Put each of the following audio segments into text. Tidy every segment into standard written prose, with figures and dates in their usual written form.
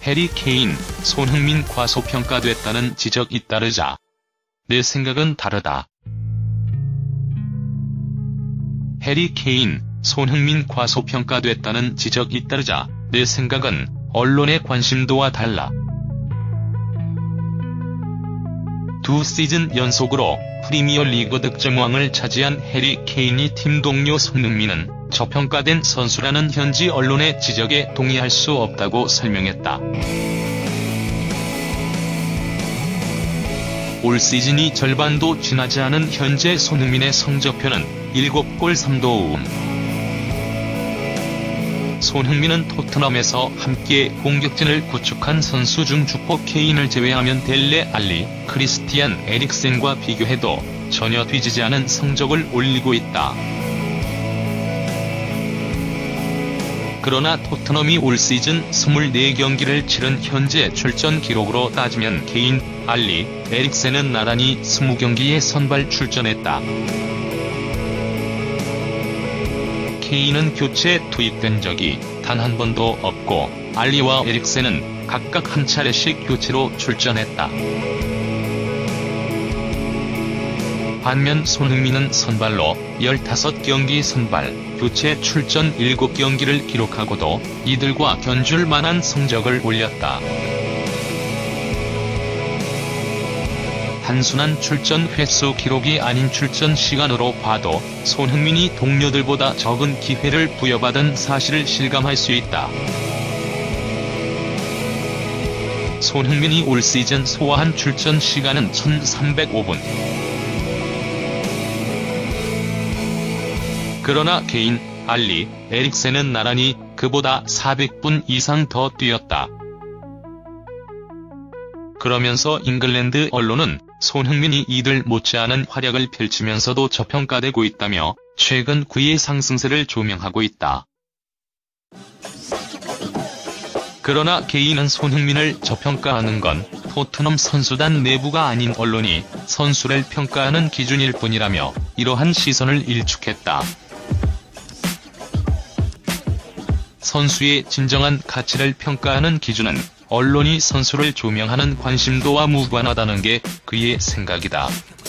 해리 케인, 손흥민 과소평가됐다는 지적이 잇따르자 내 생각은 다르다. 해리 케인, 손흥민 과소평가됐다는 지적이 잇따르자 내 생각은 언론의 관심도와 달라. 두 시즌 연속으로 프리미어리그 득점왕을 차지한 해리 케인이 팀 동료 손흥민은 저평가된 선수라는 현지 언론의 지적에 동의할 수 없다고 설명했다. 올 시즌이 절반도 지나지 않은 현재 손흥민의 성적표는 7골 3도움. 손흥민은 토트넘에서 함께 공격진을 구축한 선수 중 주포 케인을 제외하면 델레 알리, 크리스티안 에릭센과 비교해도 전혀 뒤지지 않은 성적을 올리고 있다. 그러나 토트넘이 올 시즌 24경기를 치른 현재 출전 기록으로 따지면 케인, 알리, 에릭센은 나란히 20경기에 선발 출전했다. 케인은 교체 투입된 적이 단 한 번도 없고 알리와 에릭센은 각각 한 차례씩 교체로 출전했다. 반면 손흥민은 선발로 15경기 선발, 교체 출전 7경기를 기록하고도 이들과 견줄 만한 성적을 올렸다. 단순한 출전 횟수 기록이 아닌 출전 시간으로 봐도 손흥민이 동료들보다 적은 기회를 부여받은 사실을 실감할 수 있다. 손흥민이 올 시즌 소화한 출전 시간은 1305분. 그러나 케인, 알리, 에릭센은 나란히 그보다 400분 이상 더 뛰었다. 그러면서 잉글랜드 언론은 손흥민이 이들 못지않은 활약을 펼치면서도 저평가되고 있다며 최근 그의 상승세를 조명하고 있다. 그러나 케인은 손흥민을 저평가하는 건 토트넘 선수단 내부가 아닌 언론이 선수를 평가하는 기준일 뿐이라며 이러한 시선을 일축했다. 선수의 진정한 가치를 평가하는 기준은 언론이 선수를 조명하는 관심도와 무관하다는 게 그의 생각이다.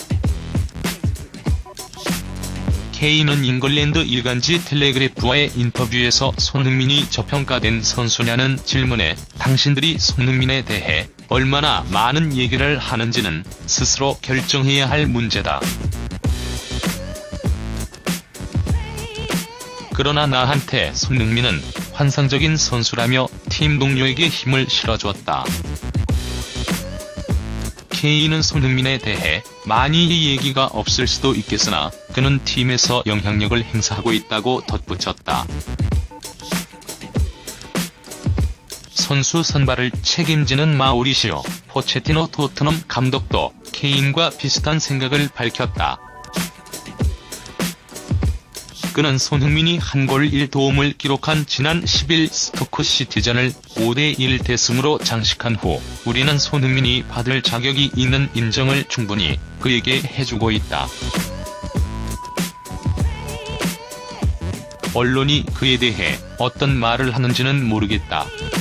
케인은 잉글랜드 일간지 텔레그래프와의 인터뷰에서 손흥민이 저평가된 선수냐는 질문에 당신들이 손흥민에 대해 얼마나 많은 얘기를 하는지는 스스로 결정해야 할 문제다. 그러나 나한테 손흥민은 환상적인 선수라며 팀 동료에게 힘을 실어주었다. 케인은 손흥민에 대해 많이 얘기가 없을 수도 있겠으나 그는 팀에서 영향력을 행사하고 있다고 덧붙였다. 선수 선발을 책임지는 마우리시오 포체티노 토트넘 감독도 케인과 비슷한 생각을 밝혔다. 그는 손흥민이 한 골 1도움을 기록한 지난 10일 스토크 시티전을 5대1 대승으로 장식한 후 우리는 손흥민이 받을 자격이 있는 인정을 충분히 그에게 해주고 있다. 언론이 그에 대해 어떤 말을 하는지는 모르겠다.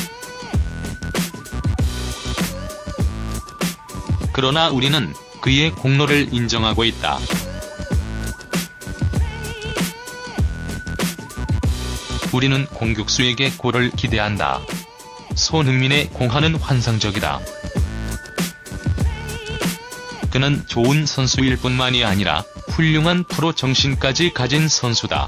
그러나 우리는 그의 공로를 인정하고 있다. 우리는 공격수에게 골을 기대한다. 손흥민의 공헌은 환상적이다. 그는 좋은 선수일 뿐만이 아니라 훌륭한 프로 정신까지 가진 선수다.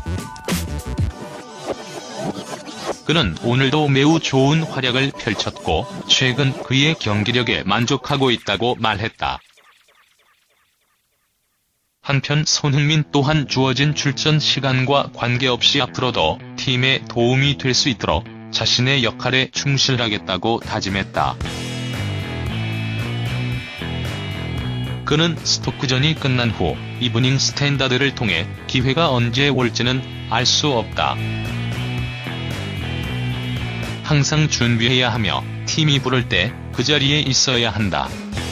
그는 오늘도 매우 좋은 활약을 펼쳤고 최근 그의 경기력에 만족하고 있다고 말했다. 한편 손흥민 또한 주어진 출전 시간과 관계없이 앞으로도 팀에 도움이 될 수 있도록 자신의 역할에 충실하겠다고 다짐했다. 그는 스토크전이 끝난 후 이브닝 스탠다드를 통해 기회가 언제 올지는 알 수 없다. 항상 준비해야 하며 팀이 부를 때 그 자리에 있어야 한다.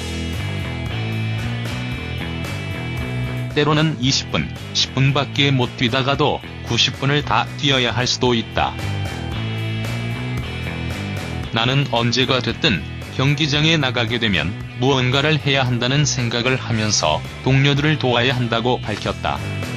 때로는 20분, 10분밖에 못 뛰다가도 90분을 다 뛰어야 할 수도 있다. 나는 언제가 됐든 경기장에 나가게 되면 무언가를 해야 한다는 생각을 하면서 동료들을 도와야 한다고 밝혔다.